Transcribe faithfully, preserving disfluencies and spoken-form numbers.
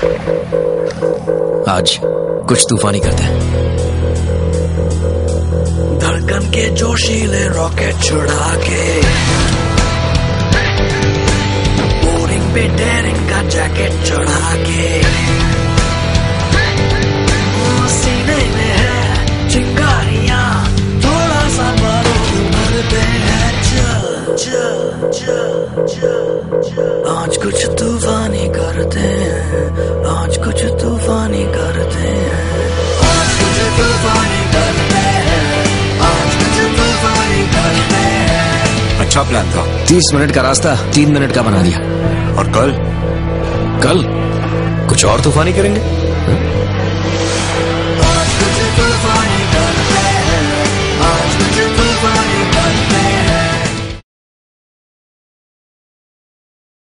आज कुछ तूफानी करते हैं। धड़कन के जोशीले रॉकेट छुड़ा के, बोरिंग पे डेरिंग का जैकेट चढ़ा के, सीने में है चिंगारियां, थोड़ा सा बारूद भरते हैं। चल चल चल चल चल आज कुछ तूफानी करते हैं, आज कुछ तूफानी करते हैं, आज कुछ तूफानी करते हैं, आज कुछ तूफानी करते हैं। अच्छा प्लान था। तीस मिनट का रास्ता तीन मिनट का बना दिया। और कल कल कुछ और तूफानी करेंगे।